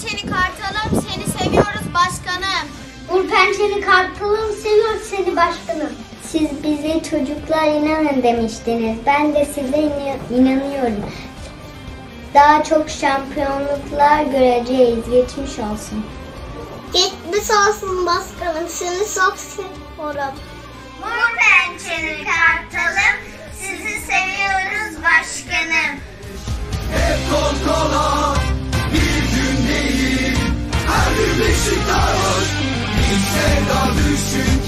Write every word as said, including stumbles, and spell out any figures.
pençeli kartalım, seni seviyoruz başkanım. Vur pençeli kartalım, seviyoruz seni başkanım. Siz bize çocuklar inanın demiştiniz. Ben de size in- inanıyorum. Daha çok şampiyonluklar göreceğiz. Geçmiş olsun. Geçmiş olsun başkanım. Seni çok seviyorum. Vur pençeli kartalım, sizi seviyoruz başkanım. Hep kol kola, bir gün değil, her bir Beşiktaş, bir sevda düşün.